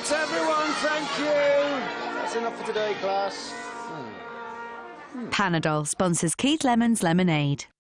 right, everyone, thank you. That's enough for today, class. Panadol sponsors Keith Lemon's Lemonade.